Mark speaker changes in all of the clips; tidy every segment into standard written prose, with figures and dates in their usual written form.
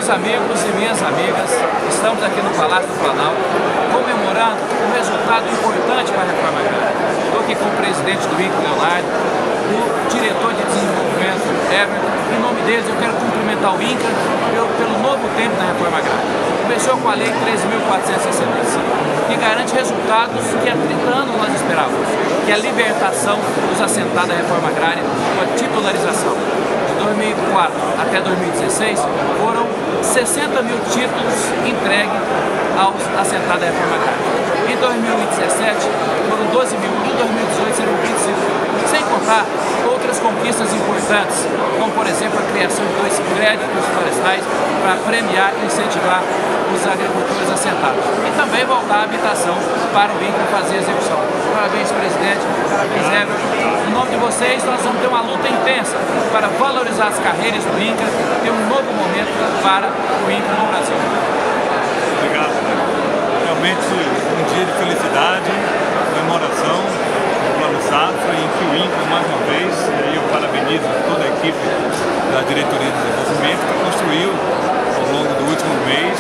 Speaker 1: Meus amigos e minhas amigas, estamos aqui no Palácio do Planalto comemorando um resultado importante para a reforma agrária. Estou aqui com o presidente do INCRA, Leonardo, o diretor de desenvolvimento, Everton. Em nome deles, eu quero cumprimentar o INCRA pelo novo tempo da reforma agrária. Começou com a Lei 13.465, que garante resultados que há 30 anos nós esperávamos, que é a libertação dos assentados da reforma agrária com a titularização. De 2004 até 2016, foram 60 mil títulos entregues aos assentados da reforma agrária. Em 2017, foram 12 mil. Em 2018, serão 25 mil. Sem contar outras conquistas importantes, como, por exemplo, a criação de 2 créditos florestais para premiar e incentivar os agricultores assentados. E também voltar a habitação para o INCRA fazer a execução. Parabéns, presidente. Parabéns, Everton. Em nome de vocês, nós vamos ter uma luta intensa para valorizar as carreiras do INCRA e ter um novo momento para o INCRA no Brasil.
Speaker 2: Obrigado. Realmente um dia de felicidade, comemoração do Plano Safra, em que o INCRA, mais uma vez, e eu parabenizo toda a equipe da Diretoria de Desenvolvimento, que construiu ao longo do último mês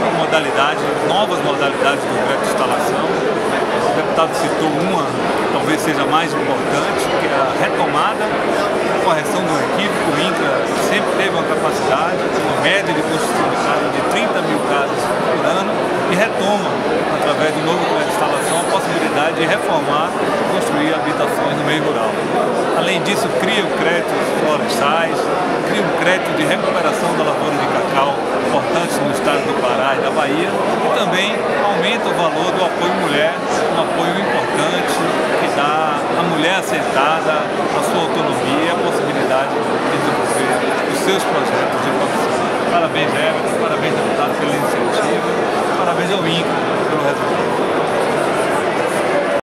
Speaker 2: novas modalidades do crédito de instalação. O deputado citou uma, talvez seja mais importante, que é a retomada, a correção do equívoco. O INCRA sempre teve uma capacidade, uma média de construtividade de 30 mil casas por ano e retoma, através do novo crédito de instalação, a possibilidade de reformar e construir habitações no meio rural. Além disso, cria o crédito florestais, cria um crédito de recuperação da lavoura de cacau, importante no estado do Pará e da Bahia, e também aumenta o valor do apoio mulher, um apoio importante que dá à mulher assentada a sua autonomia e a possibilidade de desenvolver os seus projetos de produção. Parabéns, Everton, parabéns, deputado, pela iniciativa, parabéns ao INCRA